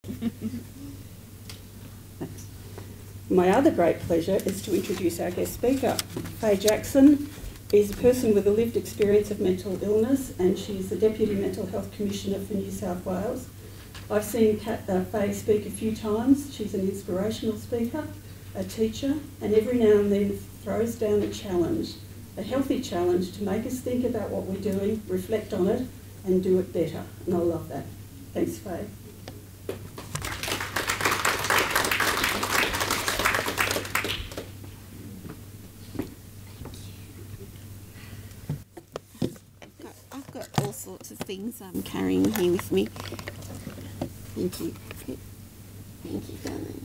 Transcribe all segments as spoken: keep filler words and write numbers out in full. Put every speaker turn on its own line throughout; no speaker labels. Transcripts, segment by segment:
Thanks. My other great pleasure is to introduce our guest speaker. Fay Jackson is a person with a lived experience of mental illness, and she is the Deputy Mental Health Commissioner for New South Wales. I've seen Kat, uh, Fay speak a few times. She's an inspirational speaker, a teacher, and every now and then throws down a challenge, a healthy challenge to make us think about what we're doing, reflect on it, and do it better. And I love that. Thanks, Fay.
I've got all sorts of things I'm carrying here with me. Thank you. Thank you, darling.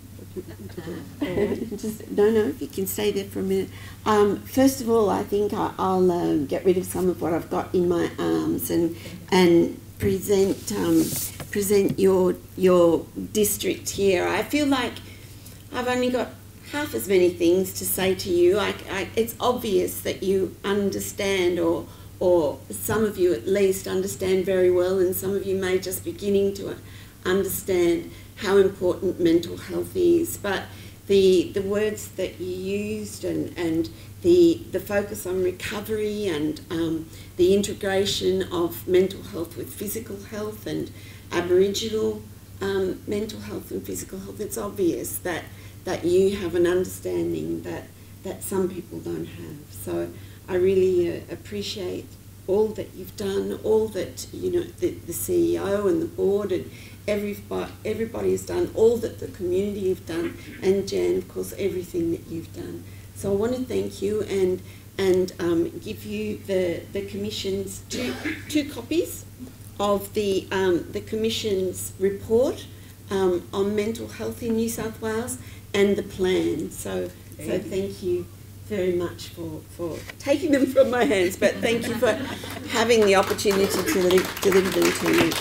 Just, no, no, if you can stay there for a minute. Um, first of all, I think I, I'll uh, get rid of some of what I've got in my arms and and present um, present your your district here. I feel like I've only got half as many things to say to you. I, I, it's obvious that you understand, or or some of you at least understand very well, and some of you may just beginning to understand how important mental health is. But the the words that you used, and, and the the focus on recovery, and um, the integration of mental health with physical health and Aboriginal um, mental health and physical health, it's obvious that, that you have an understanding that, that some people don't have. So I really uh, appreciate all that you've done, all that, you know, the, the C E O and the board and everybody, everybody has done, all that the community have done, and Jan, of course, everything that you've done. So I want to thank you and and um, give you the the Commission's two two copies of the um, the Commission's report um, on mental health in New South Wales and the plan. So so thank you very much for, for taking them from my hands, but thank you for having the opportunity to li deliver them to you.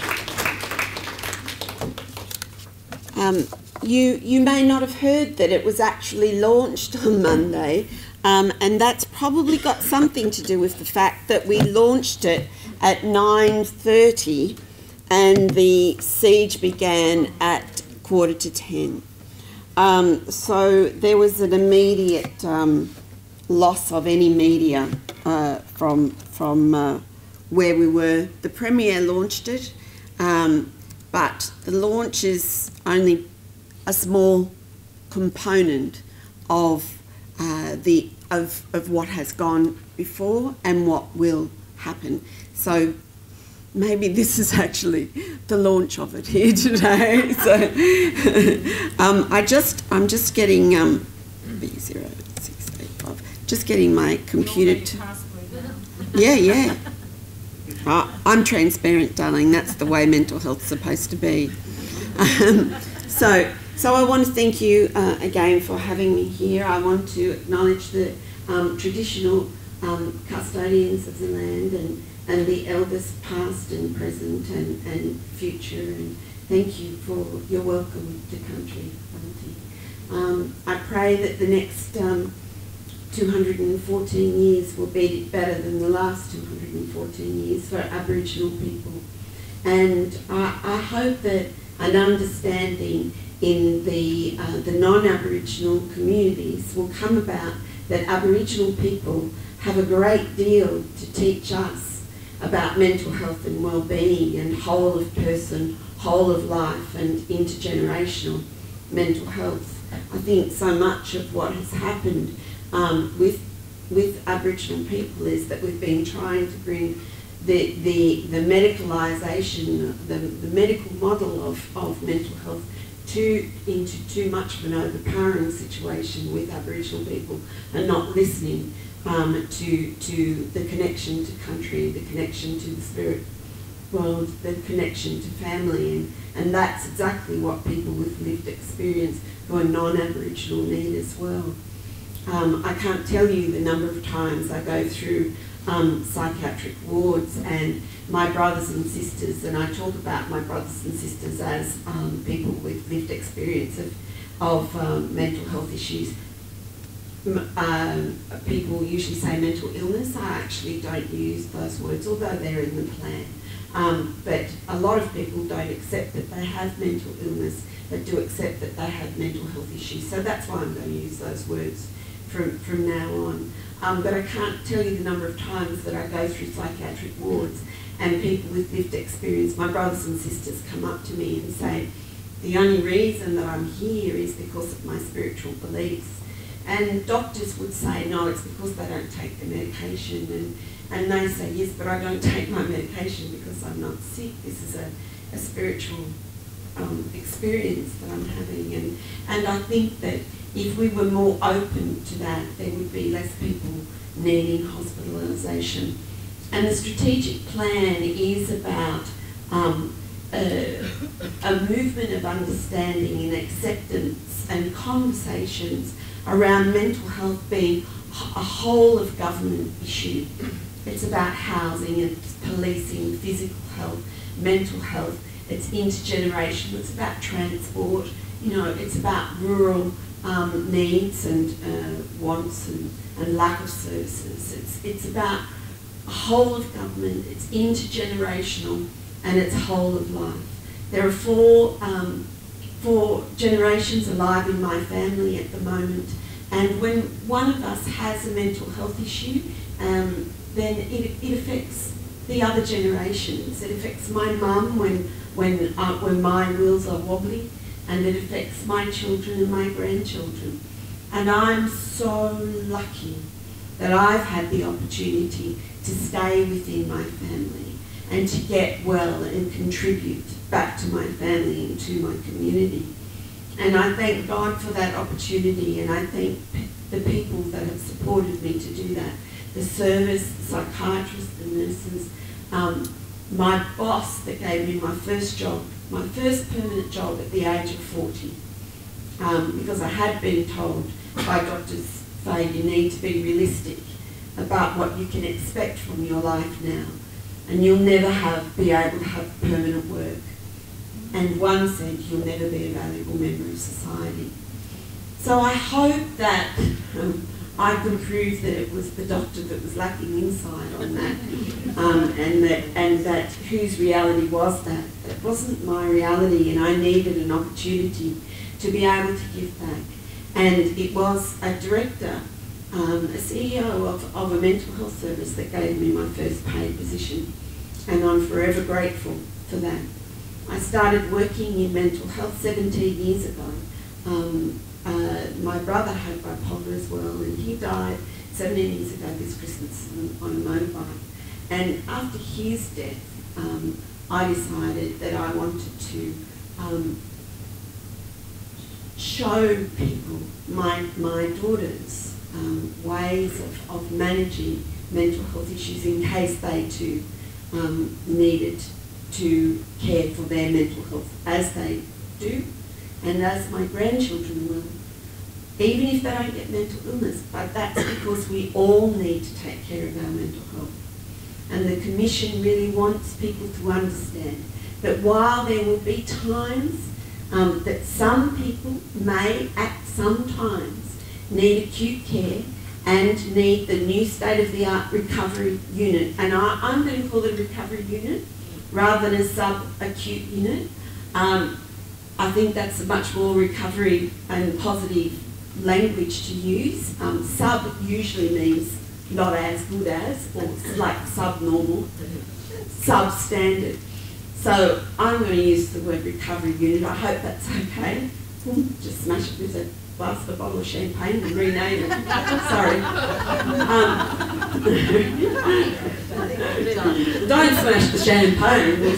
Um, you. You may not have heard that it was actually launched on Monday, um, and that's probably got something to do with the fact that we launched it at nine thirty and the siege began at quarter to ten. Um, so there was an immediate um, loss of any media uh, from, from uh, where we were. The Premier launched it, um, but the launch is only a small component of uh, the of, of what has gone before and what will happen. So maybe this is actually the launch of it here today. So um, I just I'm just getting um, B zero six eight five. Just getting my computer to. Yeah, yeah. Uh, I'm transparent, darling. That's the way mental health's supposed to be. Um, so, so I want to thank you uh, again for having me here. I want to acknowledge the um, traditional um, custodians of the land and, and the elders past and present and, and future. And thank you for your welcome to country, Auntie. Um, I pray that the next um, two hundred fourteen years will be better than the last two hundred fourteen years for Aboriginal people. And I, I hope that an understanding in the, uh, the non-Aboriginal communities will come about, that Aboriginal people have a great deal to teach us about mental health and well-being and whole of person, whole of life and intergenerational mental health. I think so much of what has happened um, with, with Aboriginal people is that we've been trying to bring the, the, the medicalisation, the, the medical model of, of mental health to, into too much of an overpowering situation with Aboriginal people and not listening um, to, to the connection to country, the connection to the spirit world, the connection to family, and, and that's exactly what people with lived experience who are non-Aboriginal need as well. Um, I can't tell you the number of times I go through um, psychiatric wards and my brothers and sisters, and I talk about my brothers and sisters as um, people with lived experience of, of um, mental health issues. Um, people usually say mental illness. I actually don't use those words, although they're in the plan. Um, but a lot of people don't accept that they have mental illness, but do accept that they have mental health issues. So that's why I'm going to use those words from, from now on. Um, but I can't tell you the number of times that I go through psychiatric wards and people with lived experience, my brothers and sisters, come up to me and say, the only reason that I'm here is because of my spiritual beliefs. And doctors would say, no, it's because they don't take the medication. And, and they say, yes, but I don't take my medication because I'm not sick. This is a, a spiritual um, experience that I'm having. And, and I think that if we were more open to that, there would be less people needing hospitalisation. And the strategic plan is about um, a, a movement of understanding and acceptance and conversations around mental health being a whole of government issue. It's about housing, it's policing, physical health, mental health, it's intergenerational, it's about transport, you know, it's about rural um, needs and uh, wants and, and lack of services. It's, it's about a whole of government, it's intergenerational, and it's whole of life. There are four, um, four generations alive in my family at the moment, and when one of us has a mental health issue, um, then it, it affects the other generations. It affects my mum when, when, uh, when my wheels are wobbly, and it affects my children and my grandchildren. And I'm so lucky that I've had the opportunity to stay within my family and to get well and contribute back to my family and to my community. And I thank God for that opportunity, and I thank the people that have supported me to do that. The service, the psychiatrists, the nurses, um, my boss that gave me my first job, my first permanent job at the age of forty, um, because I had been told by doctors, Fay, you need to be realistic about what you can expect from your life now, and you'll never have be able to have permanent work. And one said, you'll never be a valuable member of society. So I hope that um, I can prove that it was the doctor that was lacking insight on that, um, and that and that whose reality was that. It wasn't my reality, and I needed an opportunity to be able to give back. And it was a director, um, a C E O of, of a mental health service that gave me my first paid position, and I'm forever grateful for that. I started working in mental health seventeen years ago. Um, uh, my brother had bipolar as well, and he died seventeen years ago this Christmas on, on a motorbike. And after his death, um, I decided that I wanted to um, show people, my, my daughters, um, ways of, of managing mental health issues in case they too um, needed to care for their mental health, as they do, and as my grandchildren will, even if they don't get mental illness. But that's because we all need to take care of our mental health. And the Commission really wants people to understand that while there will be times um, that some people may at some times need acute care and need the new state-of-the-art recovery unit, and I, I'm going to call it a recovery unit rather than a sub-acute unit. Um, I think that's a much more recovery and positive language to use. Um, sub usually means not as good as, or like subnormal, substandard. So I'm going to use the word recovery unit. I hope that's okay. Just smash it with a glass, a bottle of champagne and rename it. Sorry. Um, don't smash the champagne.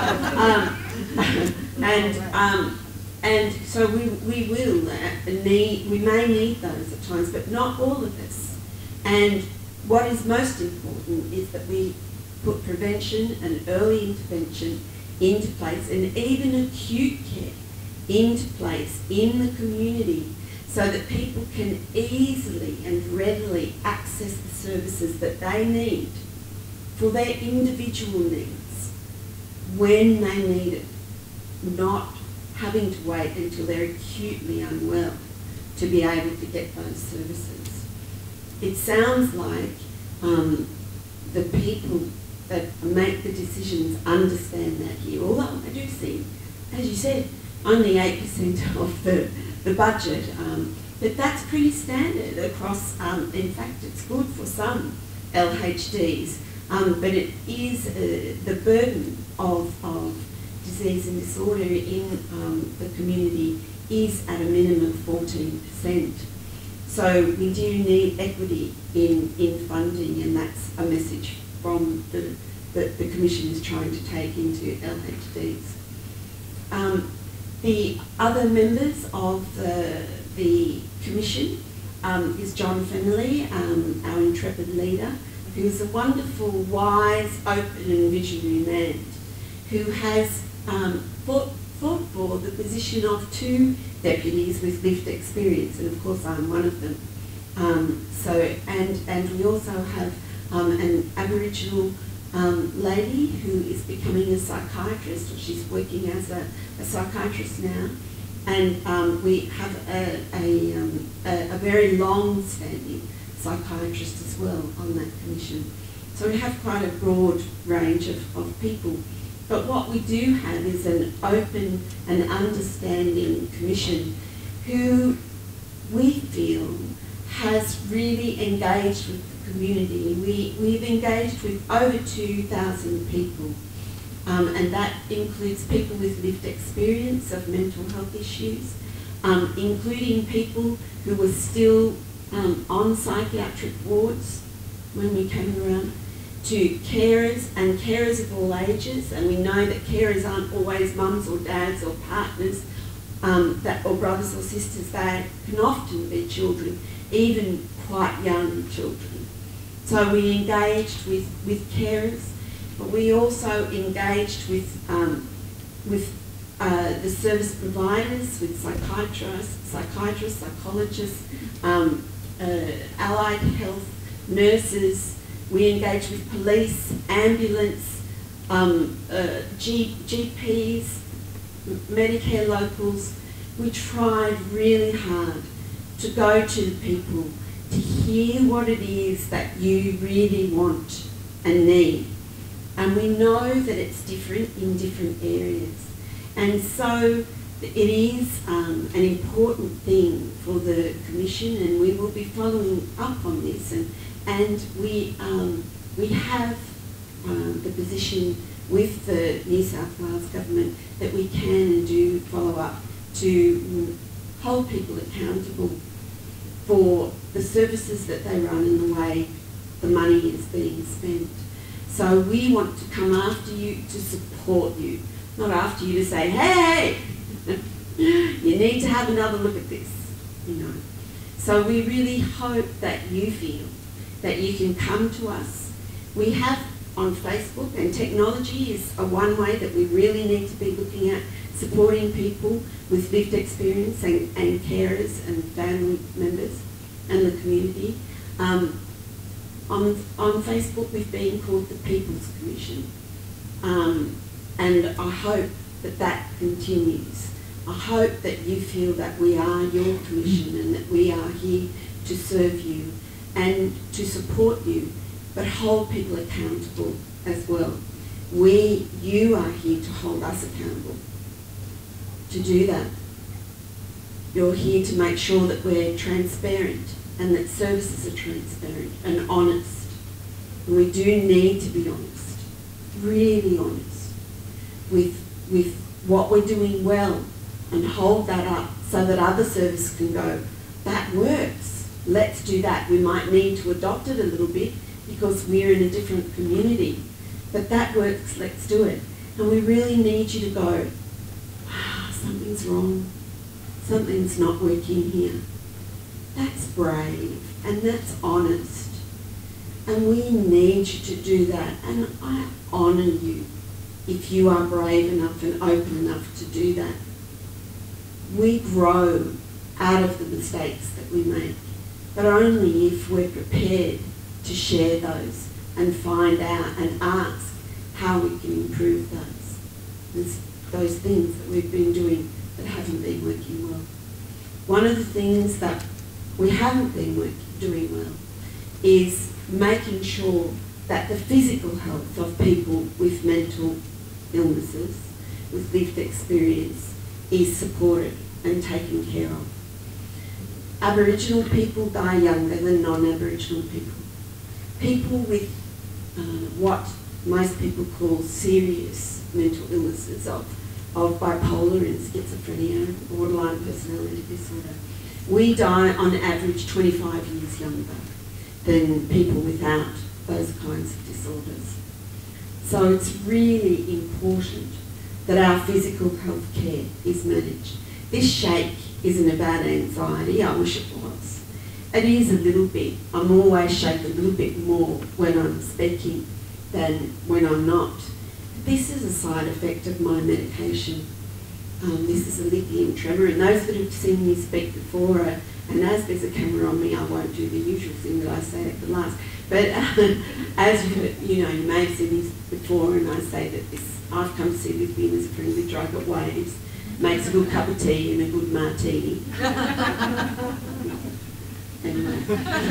Um, and um, and so we we will uh, need we may need those at times, but not all of us. And what is most important is that we put prevention and early intervention into place, and even acute care into place in the community, so that people can easily and readily access the services that they need for their individual needs when they need it, not having to wait until they're acutely unwell to be able to get those services. It sounds like um, the people that make the decisions understand that here. Although I do see, as you said, only eight percent of the, the budget, um, but that's pretty standard across, um, in fact it's good for some L H Ds, um, but it is uh, the burden of, of disease and disorder in um, the community is at a minimum fourteen percent. So we do need equity in, in funding, and that's a message from the, that the Commission is trying to take into L H Ds. Um, the other members of the, the Commission um, is John Fennelly, um, our intrepid leader, who is a wonderful, wise, open and visionary man who has um, fought, fought for the position of two deputies with lived experience, and of course I'm one of them. Um, so, and, and we also have um, an Aboriginal um, lady who is becoming a psychiatrist, or she's working as a, a psychiatrist now, and um, we have a, a, um, a, a very long-standing psychiatrist as well on that commission. So we have quite a broad range of, of people. But what we do have is an open and understanding commission who we feel has really engaged with the community. We, we've engaged with over two thousand people, um, and that includes people with lived experience of mental health issues, um, including people who were still um, on psychiatric wards when we came around, to carers and carers of all ages, and we know that carers aren't always mums or dads or partners um, that, or brothers or sisters. They can often be children, even quite young children. So we engaged with, with carers, but we also engaged with, um, with uh, the service providers, with psychiatrists, psychiatrists, psychologists, um, uh, allied health, nurses. We engage with police, ambulance, um, uh, G GPs, Medicare locals. We tried really hard to go to the people, to hear what it is that you really want and need. And we know that it's different in different areas. And so it is um, an important thing for the Commission, and we will be following up on this. And, And we, um, we have um, the position with the New South Wales Government that we can and do follow up to hold people accountable for the services that they run and the way the money is being spent. So we want to come after you to support you, not after you to say, hey, you need to have another look at this, you know. So we really hope that you feel that you can come to us. We have on Facebook, and technology is a one way that we really need to be looking at, supporting people with lived experience and, and carers and family members and the community. Um, on, on Facebook we've been called the People's Commission, um, and I hope that that continues. I hope that you feel that we are your commission and that we are here to serve you and to support you, but hold people accountable as well. We, you are here to hold us accountable. To do that, you're here to make sure that we're transparent and that services are transparent and honest. And we do need to be honest, really honest, with, with what we're doing well, and hold that up so that other services can go, that works. Let's do that. We might need to adopt it a little bit because we're in a different community, but that works, let's do it. And we really need you to go, ah, something's wrong, something's not working here. That's brave and that's honest, and we need you to do that, and I honour you if you are brave enough and open enough to do that. We grow out of the mistakes that we make, but only if we're prepared to share those and find out and ask how we can improve those. There's those things that we've been doing that haven't been working well. One of the things that we haven't been work, doing well is making sure that the physical health of people with mental illnesses, with lived experience, is supported and taken care of. Aboriginal people die younger than non-Aboriginal people. People with uh, what most people call serious mental illnesses of, of bipolar and schizophrenia, borderline personality disorder, we die on average twenty-five years younger than people without those kinds of disorders. So it's really important that our physical health care is managed. This shake isn't about anxiety, I wish it was. It is a little bit. I'm always shaken a little bit more when I'm speaking than when I'm not. This is a side effect of my medication. Um, this is a lithium tremor, and those that have seen me speak before, uh, and as there's a camera on me, I won't do the usual thing that I say at the last. But uh, as you, you know, you may have seen this before, and I say that this, I've come to see lithium as a friendly drug at Waves, makes a good cup of tea and a good martini. Anyway.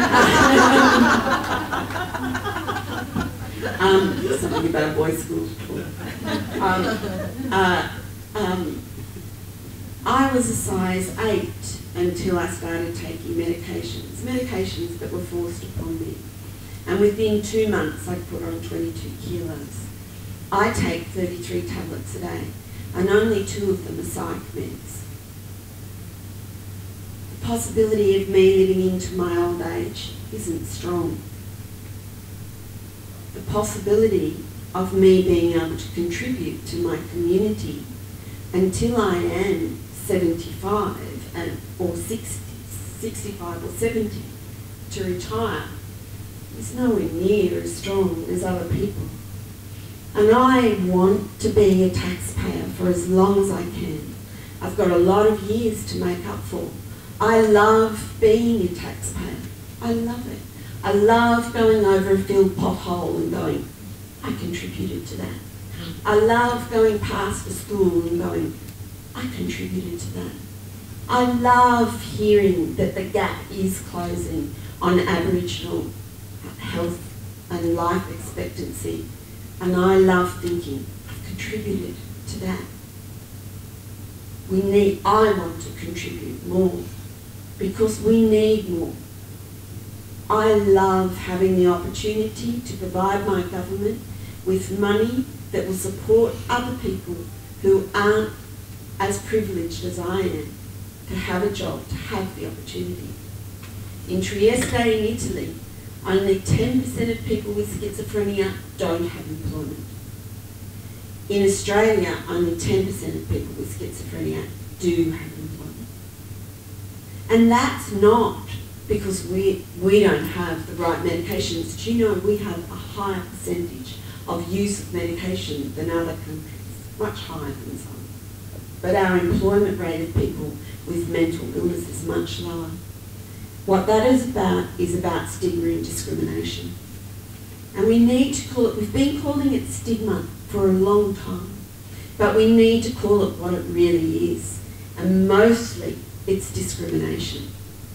um, something about a boys' school before. Um, uh, um, I was a size eight until I started taking medications, medications that were forced upon me. And within two months, I put on twenty-two kilos. I take thirty-three tablets a day, and only two of them are psych meds. The possibility of me living into my old age isn't strong. The possibility of me being able to contribute to my community until I am seventy-five and, or sixty, sixty-five or seventy to retire is nowhere near as strong as other people. And I want to be a taxpayer for as long as I can. I've got a lot of years to make up for. I love being a taxpayer. I love it. I love going over a filled pothole and going, I contributed to that. I love going past a school and going, I contributed to that. I love hearing that the gap is closing on Aboriginal health and life expectancy. And I love thinking, I've contributed to that. We need, I want to contribute more because we need more. I love having the opportunity to provide my government with money that will support other people who aren't as privileged as I am to have a job, to have the opportunity. In Trieste in Italy, only ten percent of people with schizophrenia don't have employment. In Australia, only ten percent of people with schizophrenia do have employment. And that's not because we, we don't have the right medications. Do you know we have a higher percentage of use of medication than other countries, much higher than some. But our employment rate of people with mental illness is much lower. What that is about is about stigma and discrimination. And we need to call it, we've been calling it stigma for a long time, but we need to call it what it really is. And mostly it's discrimination.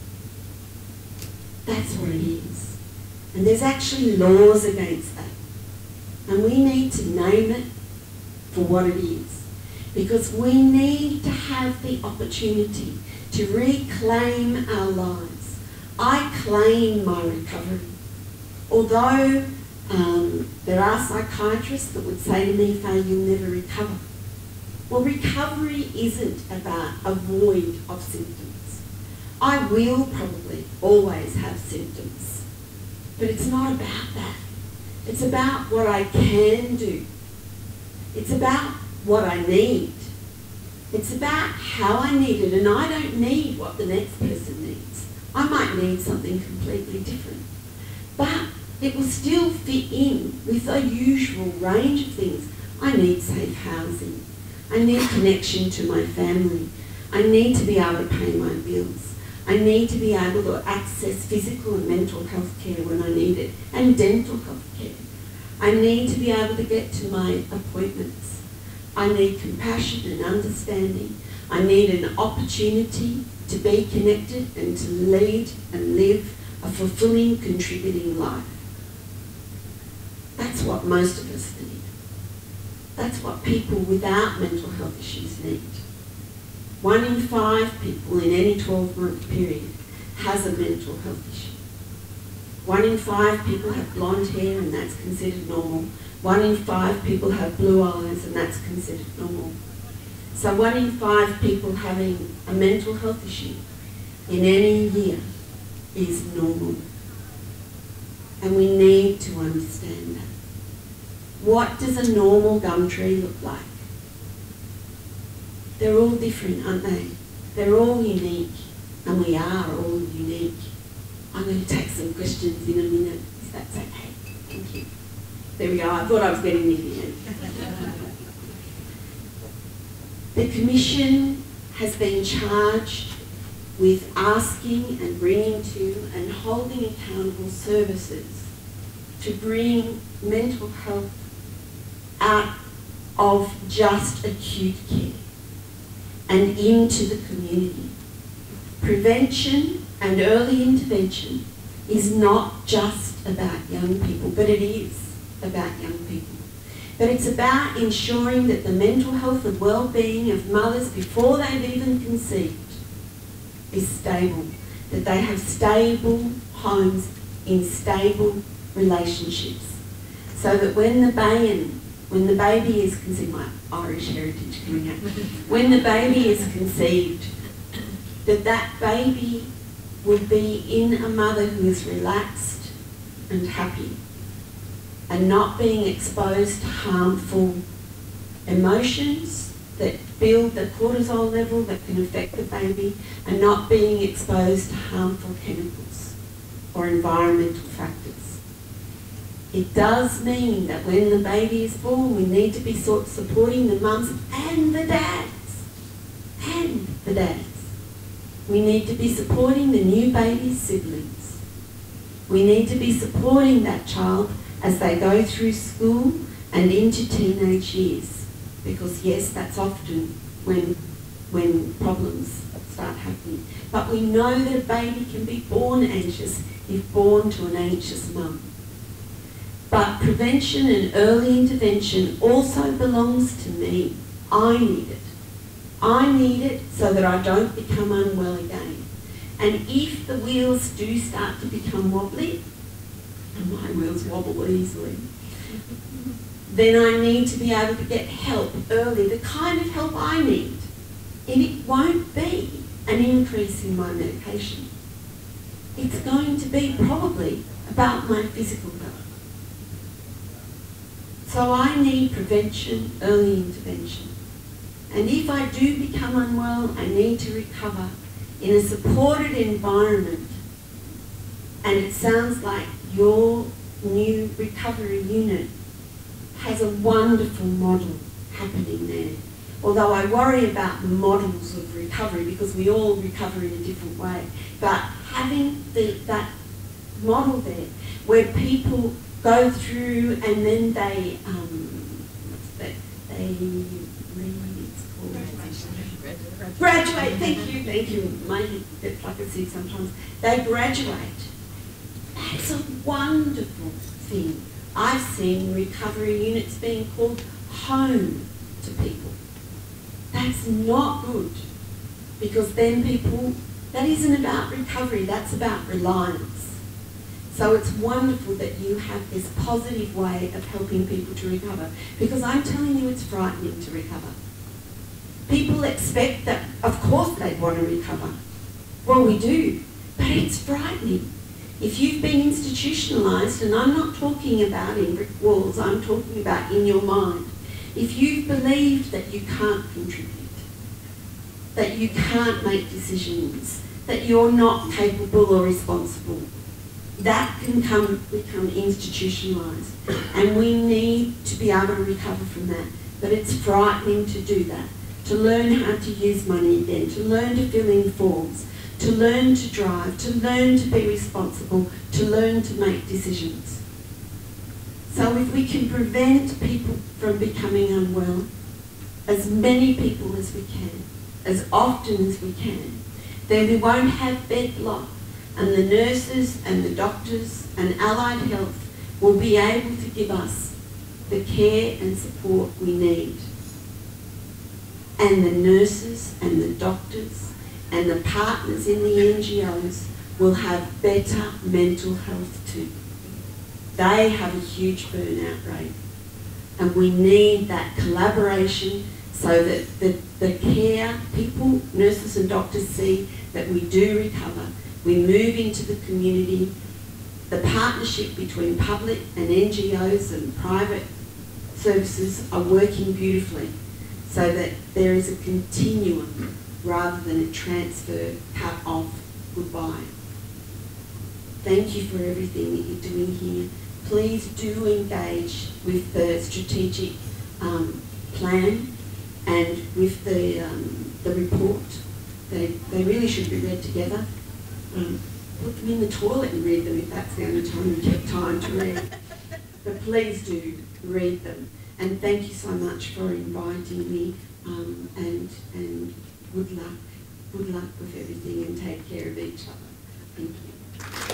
That's what it is. And there's actually laws against that. And we need to name it for what it is. Because we need to have the opportunity to reclaim our lives. I claim my recovery. Although um, there are psychiatrists that would say to me, Fay, you'll never recover. Well, recovery isn't about a void of symptoms. I will probably always have symptoms, but it's not about that. It's about what I can do. It's about what I need. It's about how I need it, and I don't need what the next person needs. I might need something completely different, but it will still fit in with the usual range of things. I need safe housing. I need connection to my family. I need to be able to pay my bills. I need to be able to access physical and mental health care when I need it, and dental health care. I need to be able to get to my appointments. I need compassion and understanding. I need an opportunity to be connected and to lead and live a fulfilling, contributing life. That's what most of us need. That's what people without mental health issues need. One in five people in any twelve-month period has a mental health issue. One in five people have blonde hair and that's considered normal. One in five people have blue eyes and that's considered normal. So one in five people having a mental health issue in any year is normal. And we need to understand that. What does a normal gum tree look like? They're all different, aren't they? They're all unique, and we are all unique. I'm going to take some questions in a minute, if that's okay. Thank you. There we go. I thought I was getting near the end. The Commission has been charged with asking and bringing to and holding accountable services to bring mental health out of just acute care and into the community. Prevention and early intervention is not just about young people, but it is about young people. But it's about ensuring that the mental health and well-being of mothers before they've even conceived is stable, that they have stable homes in stable relationships, so that when the baby, when the baby is conceived, my Irish heritage coming out, when the baby is conceived, that that baby will be in a mother who is relaxed and happy and not being exposed to harmful emotions that build the cortisol level that can affect the baby, and not being exposed to harmful chemicals or environmental factors. It does mean that when the baby is born, we need to be sort of supporting the mums and the dads, and the dads. We need to be supporting the new baby's siblings. We need to be supporting that child as they go through school and into teenage years. Because yes, that's often when, when problems start happening. But we know that a baby can be born anxious if born to an anxious mum. But prevention and early intervention also belongs to me. I need it. I need it so that I don't become unwell again. And if the wheels do start to become wobbly, and my wheels wobble easily, then I need to be able to get help early, the kind of help I need. And it won't be an increase in my medication. It's going to be probably about my physical health. So I need prevention, early intervention. And if I do become unwell, I need to recover in a supported environment. And it sounds like your new recovery unit has a wonderful model happening there. Although I worry about models of recovery because we all recover in a different way. But having the, that model there where people go through and then they, um, what's that, they read, it's called, graduate, thank you, thank you, my head gets like a sieve sometimes. They graduate. That's a wonderful thing. I've seen recovery units being called home to people. That's not good, because then people, that isn't about recovery, that's about reliance. So it's wonderful that you have this positive way of helping people to recover, because I'm telling you it's frightening to recover. People expect that, of course they want to recover. Well, we do, but it's frightening. If you've been institutionalised, and I'm not talking about in brick walls, I'm talking about in your mind. If you've believed that you can't contribute, that you can't make decisions, that you're not capable or responsible, that can come, become institutionalised. And we need to be able to recover from that. But it's frightening to do that, to learn how to use money again, to learn to fill in forms, to learn to drive, to learn to be responsible, to learn to make decisions. So if we can prevent people from becoming unwell, as many people as we can, as often as we can, then we won't have bed block, and the nurses and the doctors and allied health will be able to give us the care and support we need. And the nurses and the doctors and the partners in the N G Os will have better mental health too. They have a huge burnout rate, and we need that collaboration so that the, the care, people, nurses and doctors see that we do recover, we move into the community, the partnership between public and N G Os and private services are working beautifully so that there is a continuum rather than a transfer, cut off, goodbye. Thank you for everything that you're doing here. Please do engage with the strategic um, plan and with the, um, the report. They, they really should be read together. Um, put them in the toilet and read them if that's the only time you get time to read. But please do read them. And thank you so much for inviting me, um, and, and good luck. Good luck with everything, and take care of each other. Thank you.